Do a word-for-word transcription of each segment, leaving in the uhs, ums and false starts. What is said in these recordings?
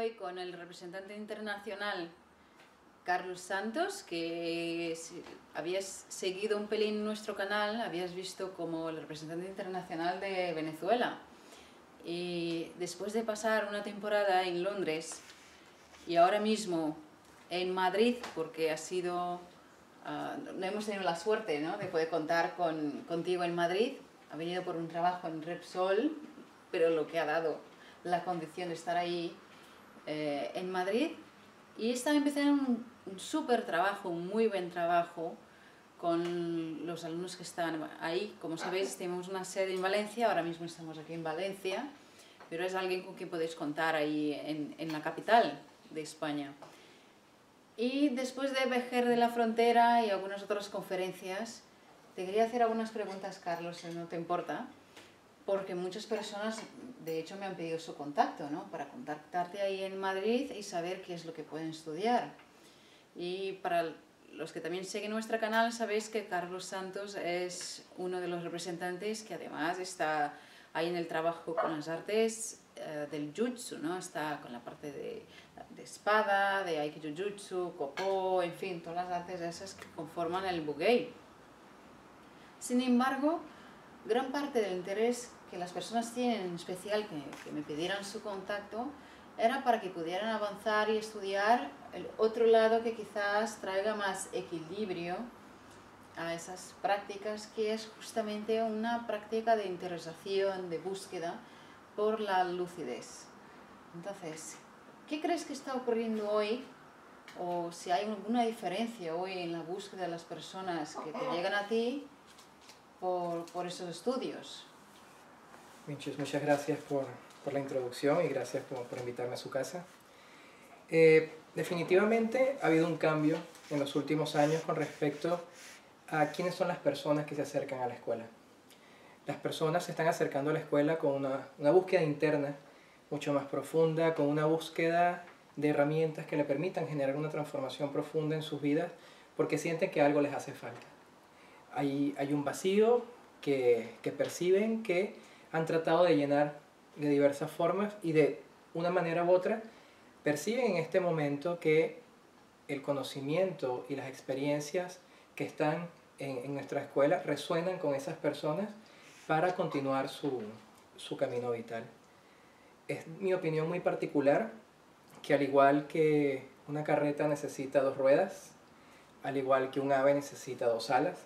hoy con el representante internacional Carlos Santos, que si habías seguido un pelín nuestro canal, habías visto como el representante internacional de Venezuela. Y después de pasar una temporada en Londres y ahora mismo en Madrid, porque ha sido, uh, no hemos tenido la suerte, ¿no?, de poder contar con, contigo en Madrid, ha venido por un trabajo en Repsol, pero lo que ha dado la condición de estar ahí eh, en Madrid, y está empezando un, un súper trabajo, un muy buen trabajo con los alumnos que están ahí. Como sabéis, tenemos una sede en Valencia, ahora mismo estamos aquí en Valencia, pero es alguien con quien podéis contar ahí en, en la capital de España. Y después de Vejer de la Frontera y algunas otras conferencias, te quería hacer algunas preguntas, Carlos, si no te importa, porque muchas personas, de hecho, me han pedido su contacto, ¿no?, para contactarte ahí en Madrid y saber qué es lo que pueden estudiar. Y para los que también siguen nuestro canal, sabéis que Carlos Santos es uno de los representantes que además está ahí en el trabajo con las artes eh, del Jutsu, ¿no? Está con la parte de, de espada, de Aikijujutsu, Kopo, en fin, todas las artes esas que conforman el Bugei. Sin embargo, gran parte del interés que las personas tienen, en especial que, que me pidieran su contacto, era para que pudieran avanzar y estudiar el otro lado que quizás traiga más equilibrio a esas prácticas, que es justamente una práctica de interesación, de búsqueda por la lucidez. Entonces, ¿qué crees que está ocurriendo hoy? O si hay alguna diferencia hoy en la búsqueda de las personas que te llegan a ti por, por esos estudios. Muchas, muchas gracias por, por la introducción y gracias por, por invitarme a su casa. Eh, definitivamente ha habido un cambio en los últimos años con respecto a quiénes son las personas que se acercan a la escuela. Las personas se están acercando a la escuela con una, una búsqueda interna mucho más profunda, con una búsqueda de herramientas que le permitan generar una transformación profunda en sus vidas, porque sienten que algo les hace falta. Hay, hay un vacío que, que perciben, que han tratado de llenar de diversas formas y de una manera u otra perciben en este momento que el conocimiento y las experiencias que están en, en nuestra escuela resuenan con esas personas para continuar su, su camino vital. Es mi opinión muy particular que, al igual que una carreta necesita dos ruedas, al igual que un ave necesita dos alas,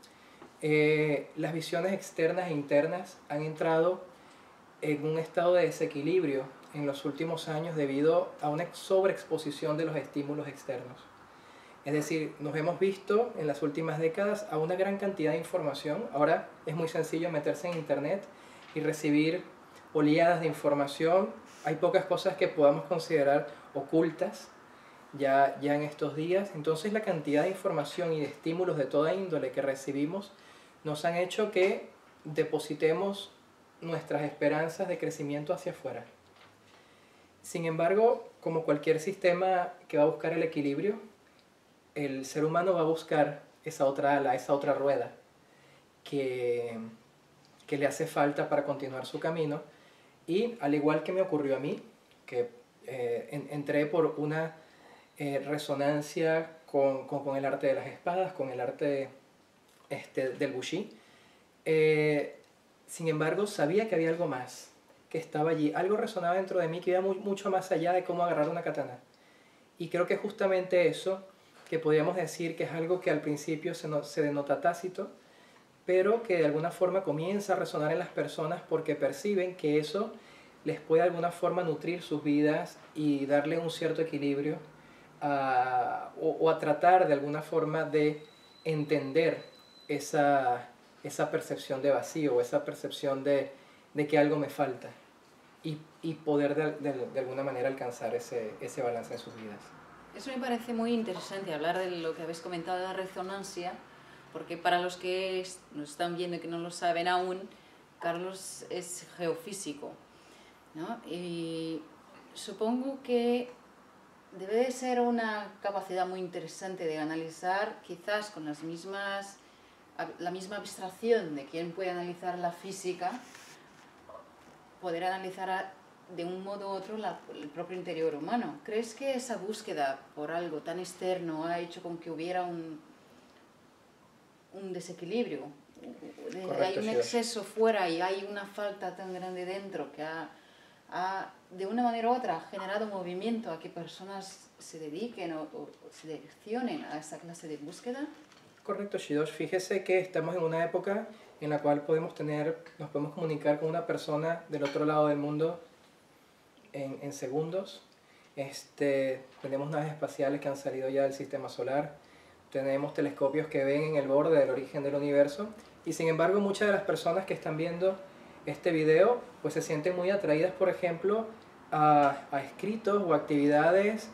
eh, las visiones externas e internas han entrado en un estado de desequilibrio en los últimos años debido a una sobreexposición de los estímulos externos. Es decir, nos hemos visto en las últimas décadas a una gran cantidad de información. Ahora es muy sencillo meterse en internet y recibir oleadas de información. Hay pocas cosas que podamos considerar ocultas ya, ya en estos días. Entonces la cantidad de información y de estímulos de toda índole que recibimos nos han hecho que depositemos nuestras esperanzas de crecimiento hacia afuera. Sin embargo, como cualquier sistema que va a buscar el equilibrio, el ser humano va a buscar esa otra ala, esa otra rueda que, que le hace falta para continuar su camino. Y al igual que me ocurrió a mí, que eh, en, entré por una eh, resonancia con, con, con el arte de las espadas, con el arte este, del Wuxi, eh, sin embargo sabía que había algo más, que estaba allí, algo resonaba dentro de mí que iba muy, mucho más allá de cómo agarrar una katana. Y creo que justamente eso, que podríamos decir que es algo que al principio se, no, se denota tácito, pero que de alguna forma comienza a resonar en las personas porque perciben que eso les puede de alguna forma nutrir sus vidas y darle un cierto equilibrio a, o, o a tratar de alguna forma de entender esa, esa percepción de vacío, esa percepción de, de que algo me falta y, y poder de, de, de alguna manera alcanzar ese, ese balance en sus vidas. Eso me parece muy interesante, hablar de lo que habéis comentado de la resonancia, porque para los que nos están viendo y que no lo saben aún, Carlos es geofísico, ¿no? Y supongo que debe de ser una capacidad muy interesante de analizar, quizás con las mismas, la misma abstracción de quien puede analizar la física, poder analizar de un modo u otro la, el propio interior humano. ¿Crees que esa búsqueda por algo tan externo ha hecho con que hubiera un, un desequilibrio? Correcto, Hay un Shidosh. exceso fuera y hay una falta tan grande dentro que ha, ha, de una manera u otra, generado movimiento a que personas se dediquen o, o se direccionen a esa clase de búsqueda. Correcto, Shidosh. Fíjese que estamos en una época en la cual podemos tener, nos podemos comunicar con una persona del otro lado del mundo en, en segundos. Este, tenemos naves espaciales que han salido ya del sistema solar, tenemos telescopios que ven en el borde del origen del universo, y sin embargo muchas de las personas que están viendo este video pues se sienten muy atraídas, por ejemplo, a, a escritos o actividades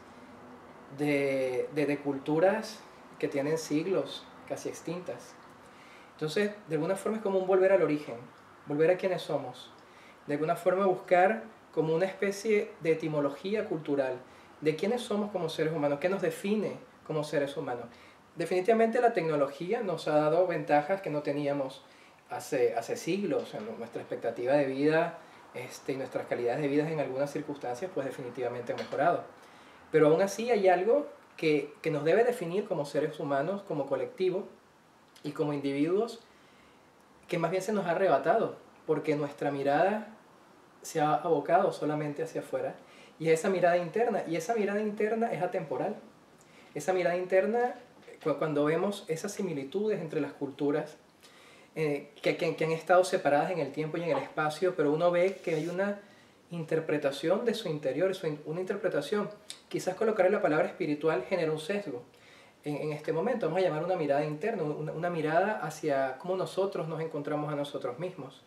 de, de, de culturas que tienen siglos casi extintas. Entonces, de alguna forma es como un volver al origen, volver a quienes somos, de alguna forma buscar como una especie de etimología cultural de quiénes somos como seres humanos, qué nos define como seres humanos. Definitivamente la tecnología nos ha dado ventajas que no teníamos hace, hace siglos. En nuestra expectativa de vida este, y nuestras calidades de vida en algunas circunstancias pues definitivamente han mejorado. Pero aún así hay algo que, que nos debe definir como seres humanos, como colectivo y como individuos, que más bien se nos ha arrebatado, porque nuestra mirada se ha abocado solamente hacia afuera, y es esa mirada interna, y esa mirada interna es atemporal. Esa mirada interna, cuando vemos esas similitudes entre las culturas, eh, que, que, que han estado separadas en el tiempo y en el espacio, pero uno ve que hay una interpretación de su interior, una interpretación, quizás colocar la palabra espiritual genera un sesgo. En, en este momento vamos a llamar una mirada interna, una, una mirada hacia cómo nosotros nos encontramos a nosotros mismos.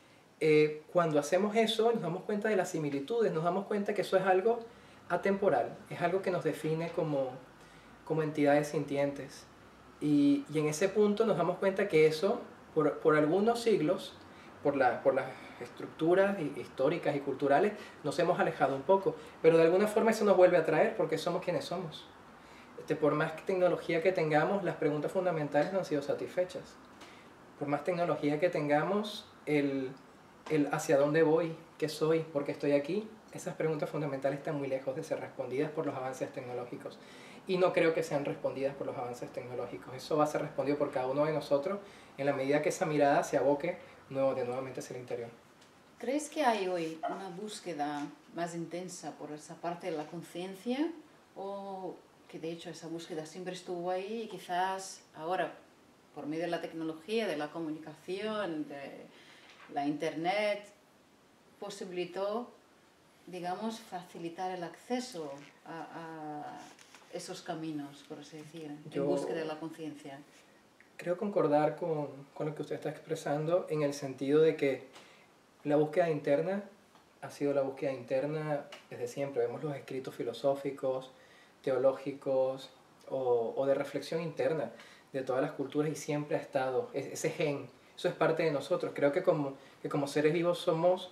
Eh, cuando hacemos eso, nos damos cuenta de las similitudes, nos damos cuenta que eso es algo atemporal, es algo que nos define como, como entidades sintientes. Y, y en ese punto nos damos cuenta que eso, por, por algunos siglos, por, la, por las estructuras históricas y culturales, nos hemos alejado un poco, pero de alguna forma eso nos vuelve a traer porque somos quienes somos. Este, por más tecnología que tengamos, las preguntas fundamentales no han sido satisfechas. Por más tecnología que tengamos, el, el hacia dónde voy, qué soy, por qué estoy aquí, esas preguntas fundamentales están muy lejos de ser respondidas por los avances tecnológicos. Y no creo que sean respondidas por los avances tecnológicos. Eso va a ser respondido por cada uno de nosotros en la medida que esa mirada se aboque nuevo, de nuevamente hacia el interior. ¿Crees que hay hoy una búsqueda más intensa por esa parte de la conciencia? ¿O que de hecho esa búsqueda siempre estuvo ahí y quizás ahora, por medio de la tecnología, de la comunicación, de la internet, posibilitó, digamos, facilitar el acceso a, a esos caminos, por así decir, Yo en búsqueda de la conciencia? Creo concordar con, con lo que usted está expresando, en el sentido de que la búsqueda interna ha sido la búsqueda interna desde siempre. Vemos los escritos filosóficos, teológicos o, o de reflexión interna de todas las culturas, y siempre ha estado ese gen. Eso es parte de nosotros. Creo que como, que como seres vivos somos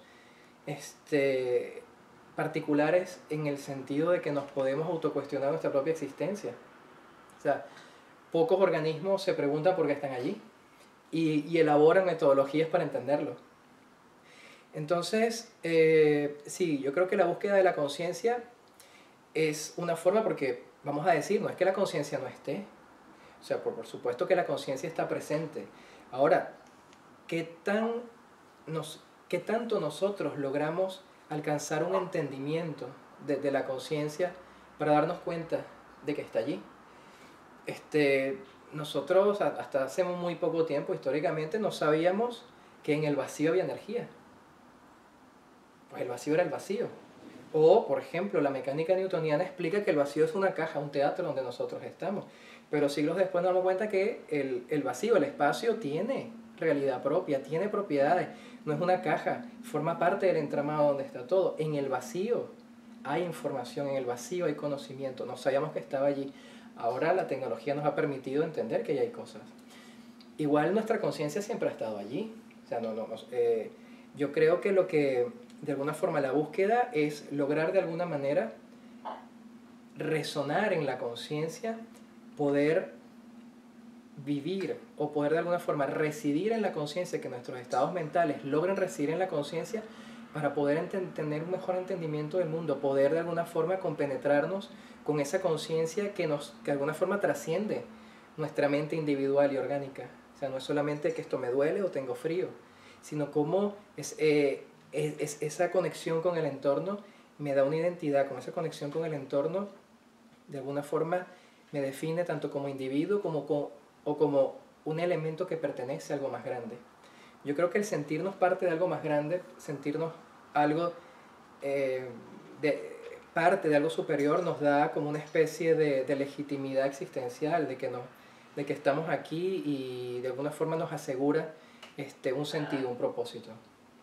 este, particulares en el sentido de que nos podemos autocuestionar nuestra propia existencia. O sea, pocos organismos se preguntan por qué están allí y, y elaboran metodologías para entenderlo. Entonces, eh, sí, yo creo que la búsqueda de la conciencia es una forma, porque vamos a decir, no es que la conciencia no esté, o sea, por, por supuesto que la conciencia está presente. Ahora, ¿qué, tan nos, ¿qué tanto nosotros logramos alcanzar un entendimiento de, de la conciencia para darnos cuenta de que está allí? Este, nosotros hasta hace muy poco tiempo, históricamente, no sabíamos que en el vacío había energía. Pues el vacío era el vacío. O, por ejemplo, la mecánica newtoniana explica que el vacío es una caja, un teatro donde nosotros estamos. Pero siglos después nos damos cuenta que el, el vacío, el espacio, tiene realidad propia, tiene propiedades. No es una caja, forma parte del entramado donde está todo. En el vacío hay información, en el vacío hay conocimiento. No sabíamos que estaba allí. Ahora la tecnología nos ha permitido entender que ya hay cosas. Igual nuestra conciencia siempre ha estado allí. O sea, no, no, no, eh, yo creo que lo que, de alguna forma, la búsqueda es lograr de alguna manera resonar en la conciencia, poder vivir o poder de alguna forma residir en la conciencia, que nuestros estados mentales logren residir en la conciencia para poder enten- tener un mejor entendimiento del mundo, poder de alguna forma compenetrarnos con esa conciencia que, nos, que de alguna forma trasciende nuestra mente individual y orgánica. O sea, no es solamente que esto me duele o tengo frío, sino cómo es, eh, es, es esa conexión con el entorno me da una identidad, con esa conexión con el entorno de alguna forma me define tanto como individuo como, como, o como un elemento que pertenece a algo más grande. Yo creo que el sentirnos parte de algo más grande, sentirnos algo eh, de, parte de algo superior, nos da como una especie de, de legitimidad existencial, de que, no, de que estamos aquí y de alguna forma nos asegura este, un sentido, un propósito.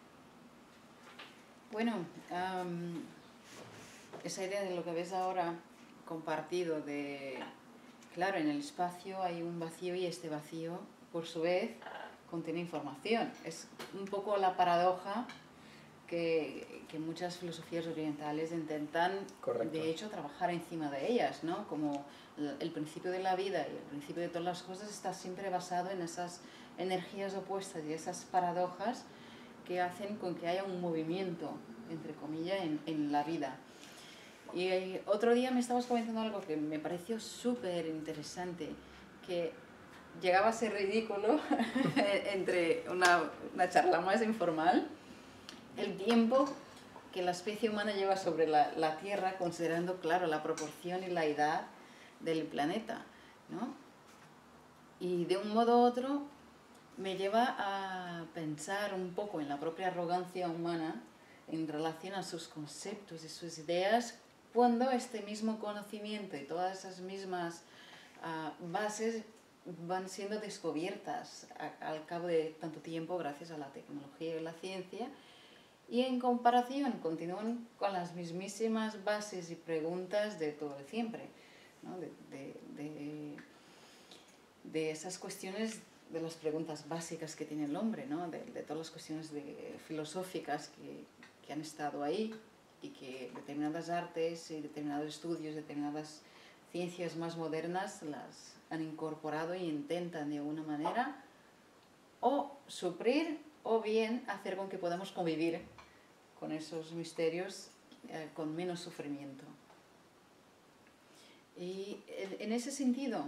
Bueno, um, esa idea de lo que ves ahora compartido de, claro, en el espacio hay un vacío y este vacío, por su vez, contiene información. Es un poco la paradoja que, que muchas filosofías orientales intentan, Correcto. de hecho, trabajar encima de ellas, ¿no? Como el principio de la vida y el principio de todas las cosas está siempre basado en esas energías opuestas y esas paradojas que hacen con que haya un movimiento, entre comillas, en, en la vida. Y otro día me estabas comentando algo que me pareció súper interesante, que llegaba a ser ridículo entre una, una charla más informal, el tiempo que la especie humana lleva sobre la, la Tierra, considerando, claro, la proporción y la edad del planeta, ¿no? Y de un modo u otro me lleva a pensar un poco en la propia arrogancia humana en relación a sus conceptos y sus ideas, cuando este mismo conocimiento y todas esas mismas uh, bases van siendo descubiertas a, al cabo de tanto tiempo gracias a la tecnología y la ciencia, y en comparación continúan con las mismísimas bases y preguntas de todo de siempre, ¿no? de, de, de, de esas cuestiones, de las preguntas básicas que tiene el hombre, ¿no? de, de todas las cuestiones de, filosóficas que, que han estado ahí, y que determinadas artes y determinados estudios, determinadas ciencias más modernas las han incorporado y intentan de alguna manera o suplir o bien hacer con que podamos convivir con esos misterios eh, con menos sufrimiento. Y en ese sentido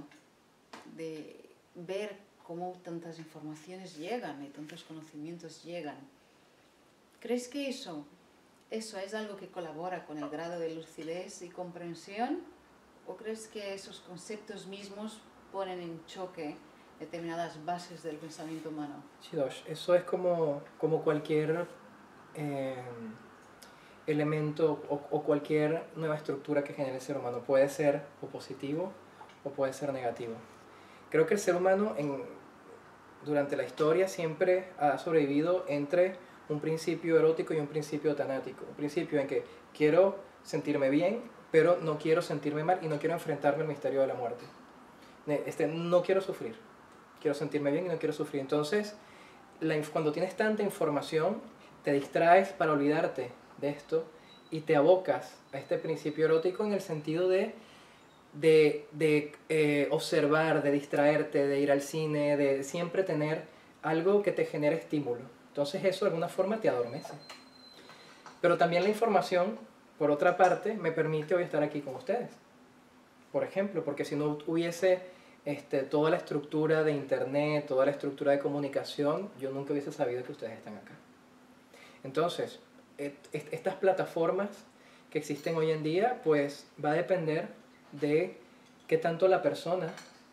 de ver cómo tantas informaciones llegan y tantos conocimientos llegan, ¿crees que eso, eso es algo que colabora con el grado de lucidez y comprensión? ¿O crees que esos conceptos mismos ponen en choque determinadas bases del pensamiento humano? Shidosh, eso es como, como cualquier eh, elemento o, o cualquier nueva estructura que genere el ser humano. Puede ser o positivo o puede ser negativo. Creo que el ser humano en, durante la historia siempre ha sobrevivido entre un principio erótico y un principio tanático. Un principio en que quiero sentirme bien, pero no quiero sentirme mal y no quiero enfrentarme al misterio de la muerte. Este, no quiero sufrir, quiero sentirme bien y no quiero sufrir. Entonces, la, cuando tienes tanta información, te distraes para olvidarte de esto y te abocas a este principio erótico en el sentido de, de, de eh, observar, de distraerte, de ir al cine, de siempre tener algo que te genere estímulo. Entonces eso de alguna forma te adormece. Pero también la información, por otra parte, me permite hoy estar aquí con ustedes. Por ejemplo, porque si no hubiese este, toda la estructura de internet, toda la estructura de comunicación, yo nunca hubiese sabido que ustedes están acá. Entonces, et, et, estas plataformas que existen hoy en día, pues va a depender de qué tanto la persona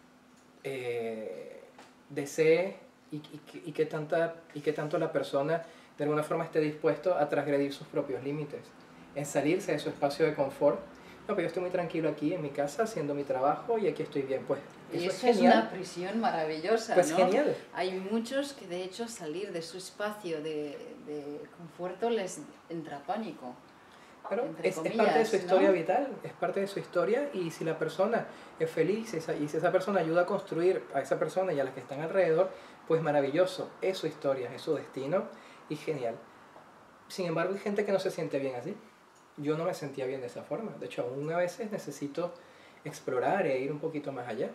eh, desee y, y, y, qué tanta, y qué tanto la persona de alguna forma esté dispuesto a transgredir sus propios límites, en salirse de su espacio de confort. No, pero yo estoy muy tranquilo aquí en mi casa haciendo mi trabajo y aquí estoy bien. Pues eso, y eso es, es una prisión maravillosa, pues ¿no? Genial. Hay muchos que de hecho salir de su espacio de, de conforto les entra pánico. Pero es, comillas, es parte de su historia, ¿no? Vital, es parte de su historia, y si la persona es feliz y si esa persona ayuda a construir a esa persona y a las que están alrededor, pues maravilloso, es su historia, es su destino y genial. Sin embargo, hay gente que no se siente bien así. Yo no me sentía bien de esa forma. De hecho, aún a veces necesito explorar e ir un poquito más allá.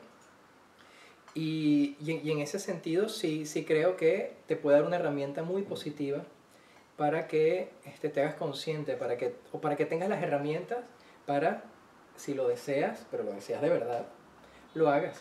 Y, y, y en ese sentido sí, sí creo que te puede dar una herramienta muy positiva para que este, te hagas consciente, para que, o para que tengas las herramientas para, si lo deseas, pero lo deseas de verdad, lo hagas.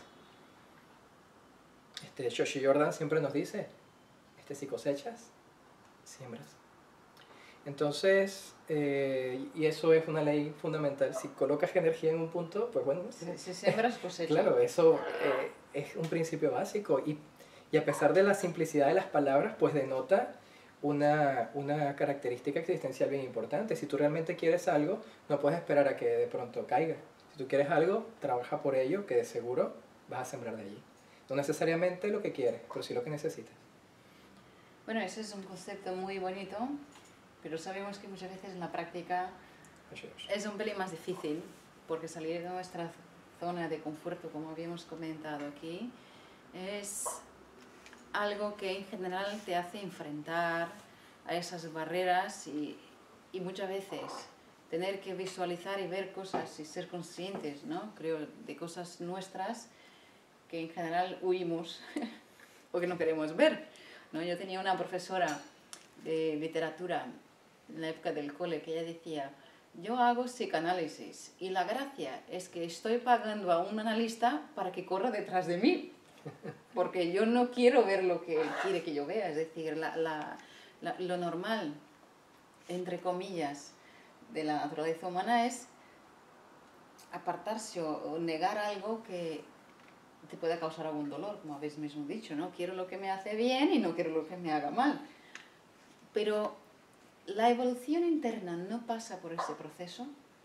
Este, Joshi Jordan siempre nos dice, este, si cosechas, siembras. Entonces, eh, y eso es una ley fundamental. Si colocas energía en un punto, pues bueno, Si, si siembras, cosechas. claro, eso eh, es un principio básico. Y, y a pesar de la simplicidad de las palabras, pues denota una, una característica existencial bien importante. Si tú realmente quieres algo, no puedes esperar a que de pronto caiga. Si tú quieres algo, trabaja por ello, que de seguro vas a sembrar de allí. No necesariamente lo que quieres, pero sí lo que necesitas. Bueno, ese es un concepto muy bonito, pero sabemos que muchas veces en la práctica es un pelín más difícil, porque salir de nuestra zona de confort, como habíamos comentado aquí, es algo que en general te hace enfrentar a esas barreras y, y muchas veces tener que visualizar y ver cosas y ser conscientes, ¿no? Creo, de cosas nuestras que en general huimos o que no queremos ver, ¿no? Yo tenía una profesora de literatura en la época del cole que ella decía, yo hago psicoanálisis y la gracia es que estoy pagando a un analista para que corra detrás de mí, porque yo no quiero ver lo que él quiere que yo vea, es decir, la, la, la, lo normal, entre comillas, de la naturaleza humana es apartarse o, o negar algo que te pueda causar algún dolor, como habéis mismo dicho, ¿no? Quiero lo que me hace bien y no quiero lo que me haga mal. Pero la evolución interna no pasa por ese proceso.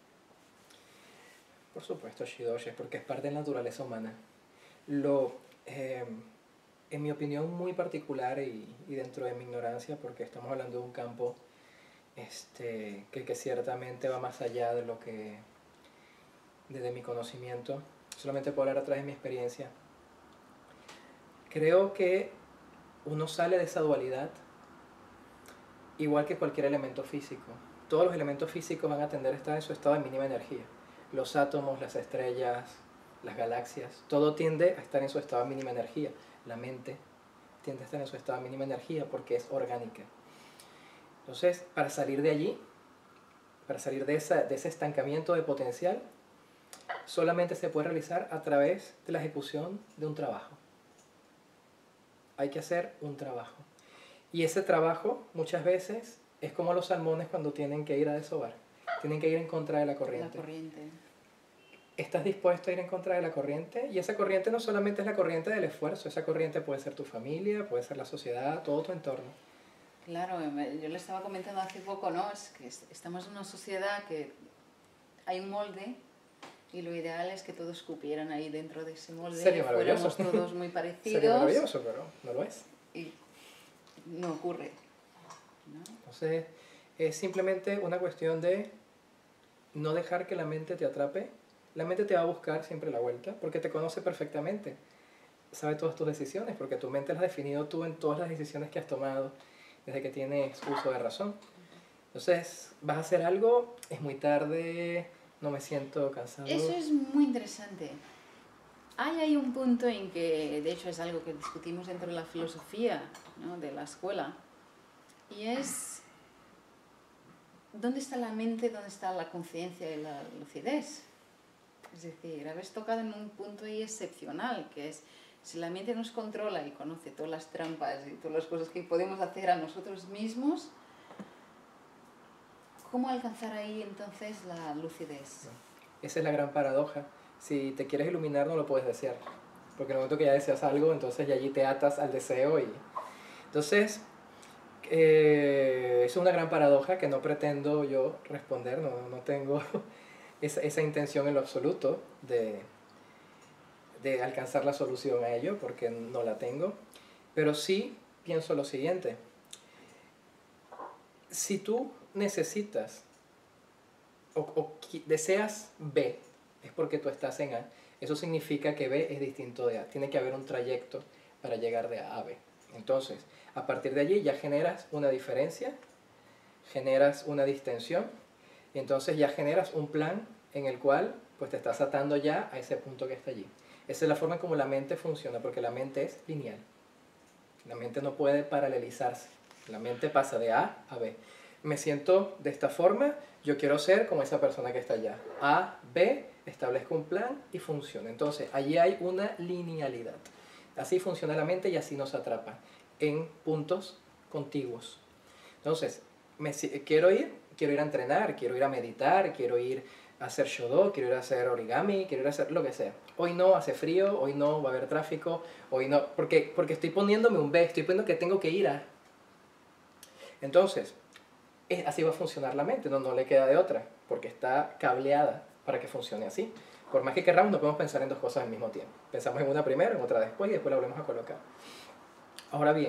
Por supuesto, Shidoshi, porque es parte de la naturaleza humana. Lo, eh, en mi opinión muy particular y, y dentro de mi ignorancia, porque estamos hablando de un campo este, que, que ciertamente va más allá de lo que, de, de mi conocimiento, solamente puedo hablar a través de mi experiencia. Creo que uno sale de esa dualidad igual que cualquier elemento físico. Todos los elementos físicos van a tender a estar en su estado de mínima energía. Los átomos, las estrellas, las galaxias, todo tiende a estar en su estado de mínima energía. La mente tiende a estar en su estado de mínima energía porque es orgánica. Entonces, para salir de allí, para salir de, esa, de ese estancamiento de potencial, solamente se puede realizar a través de la ejecución de un trabajo. Hay que hacer un trabajo. Y ese trabajo, muchas veces, es como los salmones cuando tienen que ir a desovar. Tienen que ir en contra de la corriente. La corriente. Estás dispuesto a ir en contra de la corriente, y esa corriente no solamente es la corriente del esfuerzo, esa corriente puede ser tu familia, puede ser la sociedad, todo tu entorno. Claro, yo le estaba comentando hace poco, ¿no? Es que estamos en una sociedad que hay un molde y lo ideal es que todos cupieran ahí dentro de ese molde. Sería maravilloso. Fuéramos todos muy parecidos. Sería maravilloso, pero no lo es. Y no ocurre, ¿no? Entonces, es simplemente una cuestión de no dejar que la mente te atrape. La mente te va a buscar siempre la vuelta porque te conoce perfectamente. Sabe todas tus decisiones porque tu mente las has definido tú en todas las decisiones que has tomado desde que tienes uso de razón. Entonces, vas a hacer algo, es muy tarde, no me siento cansado. Eso es muy interesante. Hay ahí un punto en que, de hecho, es algo que discutimos dentro de la filosofía, ¿no? De la escuela, y es ¿dónde está la mente, dónde está la conciencia y la lucidez? Es decir, habéis tocado en un punto ahí excepcional, que es si la mente nos controla y conoce todas las trampas y todas las cosas que podemos hacer a nosotros mismos, ¿cómo alcanzar ahí entonces la lucidez? Esa es la gran paradoja. Si te quieres iluminar no lo puedes desear, porque en el momento que ya deseas algo, entonces ya allí te atas al deseo. Y entonces eh, es una gran paradoja que no pretendo yo responder, no, no tengo esa, esa intención en lo absoluto de, de alcanzar la solución a ello, porque no la tengo, pero sí pienso lo siguiente: si tú necesitas o, o deseas B, es porque tú estás en A. Eso significa que B es distinto de A. Tiene que haber un trayecto para llegar de A a B. Entonces, a partir de allí ya generas una diferencia, generas una distensión, y entonces ya generas un plan en el cual pues te estás atando ya a ese punto que está allí. Esa es la forma en como la mente funciona, porque la mente es lineal. La mente no puede paralelizarse. La mente pasa de A a B. Me siento de esta forma, yo quiero ser como esa persona que está allá. A, B, establezco un plan y funciona. Entonces, allí hay una linealidad. Así funciona la mente y así nos atrapa en puntos contiguos. Entonces, me, quiero ir, quiero ir a entrenar, quiero ir a meditar, quiero ir a hacer shodo, quiero ir a hacer origami, quiero ir a hacer lo que sea. Hoy no, hace frío, hoy no, va a haber tráfico, hoy no, porque, porque estoy poniéndome un B, estoy poniendo que tengo que ir a... Entonces, es, así va a funcionar la mente, no, no le queda de otra, porque está cableada para que funcione así. Por más que queramos, no podemos pensar en dos cosas al mismo tiempo. Pensamos en una primero, en otra después y después la volvemos a colocar. Ahora bien,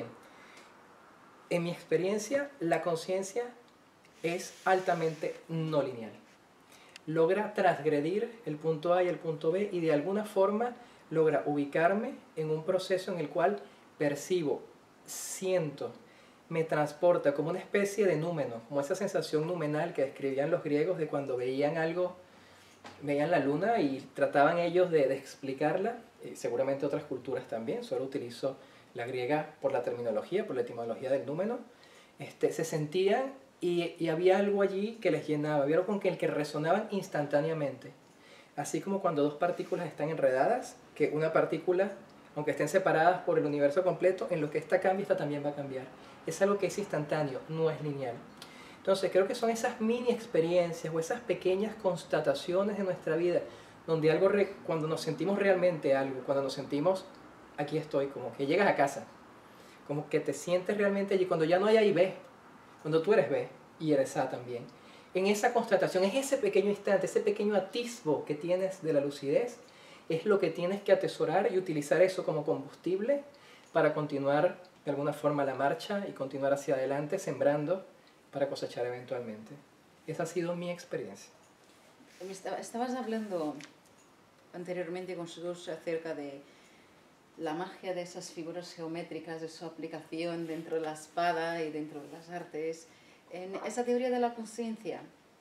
en mi experiencia, la conciencia es altamente no lineal. Logra transgredir el punto A y el punto B y de alguna forma logra ubicarme en un proceso en el cual percibo, siento, me transporta como una especie de númeno, como esa sensación numenal que describían los griegos de cuando veían algo, veían la luna y trataban ellos de, de explicarla, y seguramente otras culturas también, solo utilizo la griega por la terminología, por la etimología del númeno, este, se sentían y, y había algo allí que les llenaba, había algo con que el que resonaban instantáneamente, así como cuando dos partículas están enredadas, que una partícula, aunque estén separadas por el universo completo, en lo que esta cambia, esta también va a cambiar. Es algo que es instantáneo, no es lineal. Entonces creo que son esas mini experiencias o esas pequeñas constataciones de nuestra vida, donde algo, re, cuando nos sentimos realmente algo, cuando nos sentimos, aquí estoy, como que llegas a casa, como que te sientes realmente allí, cuando ya no hay A y B, cuando tú eres B y eres A también. En esa constatación, es ese pequeño instante, ese pequeño atisbo que tienes de la lucidez, es lo que tienes que atesorar y utilizar eso como combustible para continuar de alguna forma la marcha y continuar hacia adelante, sembrando para cosechar eventualmente. Esa ha sido mi experiencia. Estabas hablando anteriormente con Jesús acerca de la magia de esas figuras geométricas, de su aplicación dentro de la espada y dentro de las artes. En esa teoría de la conciencia,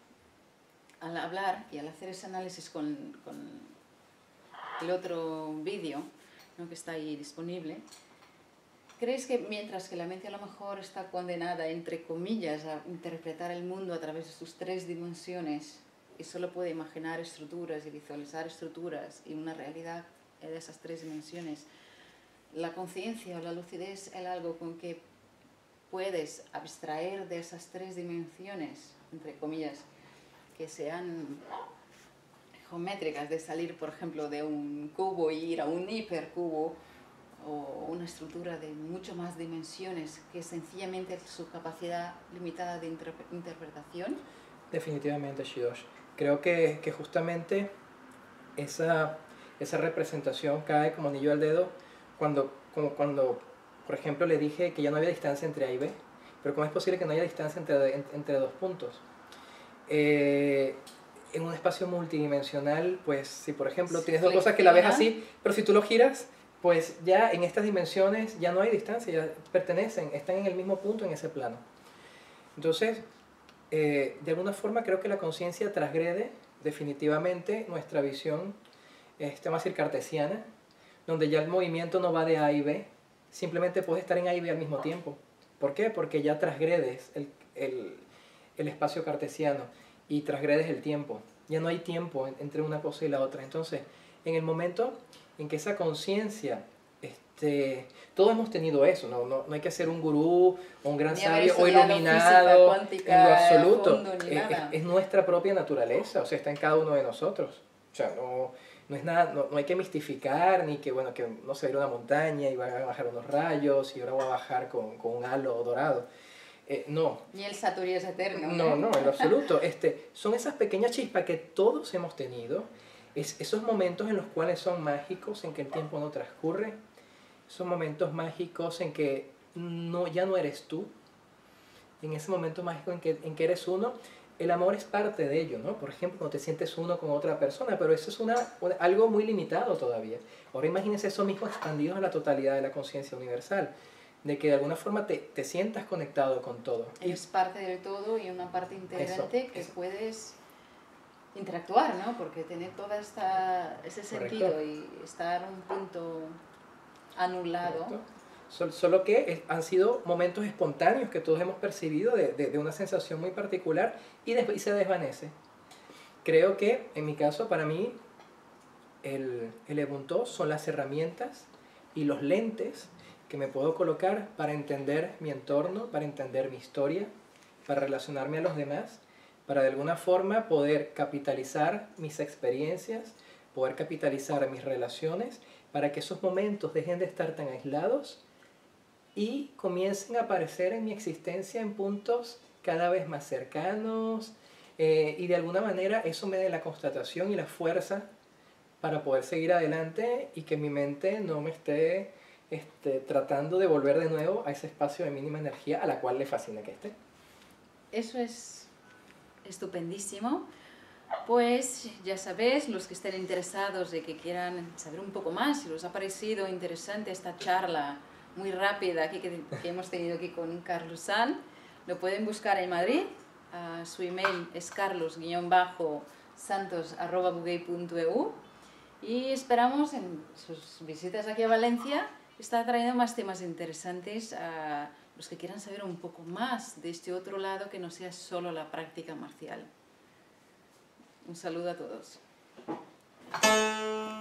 al hablar y al hacer ese análisis con, con el otro vídeo, ¿no?, que está ahí disponible, ¿crees que mientras que la mente a lo mejor está condenada, entre comillas, a interpretar el mundo a través de sus tres dimensiones y solo puede imaginar estructuras y visualizar estructuras y una realidad de esas tres dimensiones, la conciencia o la lucidez es algo con que puedes abstraer de esas tres dimensiones, entre comillas, que sean geométricas, de salir, por ejemplo, de un cubo y ir a un hipercubo, o una estructura de mucho más dimensiones que sencillamente su capacidad limitada de inter interpretación? Definitivamente, Shidosh. Creo que, que justamente esa, esa representación cae como anillo al dedo cuando, como cuando, por ejemplo, le dije que ya no había distancia entre A y B, pero ¿cómo es posible que no haya distancia entre, entre dos puntos? Eh, en un espacio multidimensional, pues si por ejemplo tienes dos cosas que la ves así, pero si tú lo giras, pues ya en estas dimensiones ya no hay distancia, ya pertenecen, están en el mismo punto en ese plano. Entonces, eh, de alguna forma creo que la conciencia transgrede definitivamente nuestra visión, este, vamos a decir, cartesiana, donde ya el movimiento no va de A y B, simplemente puedes estar en A y B al mismo tiempo. ¿Por qué? Porque ya transgredes el, el, el espacio cartesiano y transgredes el tiempo. Ya no hay tiempo entre una cosa y la otra. Entonces, en el momento en que esa conciencia, este, todos hemos tenido eso, ¿no? No, no hay que ser un gurú o un gran sabio o iluminado en lo absoluto. Fondo, es, es, es nuestra propia naturaleza, o sea, está en cada uno de nosotros. O sea, no, no es nada, no, no hay que mistificar, ni que, bueno, que no sé, ir a una montaña y va a bajar unos rayos y ahora voy a bajar con, con un halo dorado. Eh, no. Ni el Saturno es eterno. No, ¿eh? No, en lo absoluto. Este, son esas pequeñas chispas que todos hemos tenido, es esos momentos en los cuales son mágicos, en que el tiempo no transcurre, esos momentos mágicos en que no, ya no eres tú, en ese momento mágico en que, en que eres uno. El amor es parte de ello, ¿no? Por ejemplo, cuando te sientes uno con otra persona, pero eso es una, una, algo muy limitado todavía. Ahora imagínense eso mismo expandido a la totalidad de la conciencia universal, de que de alguna forma te, te sientas conectado con todo. Es parte del todo y una parte integrante eso, que eso. Puedes interactuar, ¿no? Porque tener todo esta, ese sentido. Correcto. Y estar un punto anulado. Correcto. Sol- Solo que es- han sido momentos espontáneos que todos hemos percibido de, de- de una sensación muy particular y, después se desvanece. Creo que, en mi caso, para mí, el, el Ubuntu son las herramientas y los lentes que me puedo colocar para entender mi entorno, para entender mi historia, para relacionarme a los demás, para de alguna forma poder capitalizar mis experiencias, poder capitalizar mis relaciones, para que esos momentos dejen de estar tan aislados y comiencen a aparecer en mi existencia en puntos cada vez más cercanos, eh, y de alguna manera eso me dé la constatación y la fuerza para poder seguir adelante y que mi mente no me esté este, tratando de volver de nuevo a ese espacio de mínima energía a la cual le fascina que esté. Eso es estupendísimo. Pues ya sabéis, los que estén interesados y que quieran saber un poco más, si os ha parecido interesante esta charla muy rápida aquí que, que hemos tenido aquí con Carlos Sanz, lo pueden buscar en Madrid. Uh, su email es carlos santos arroba bugey punto e u y esperamos en sus visitas aquí a Valencia está trayendo más temas interesantes a los que quieran saber un poco más de este otro lado que no sea solo la práctica marcial. Un saludo a todos.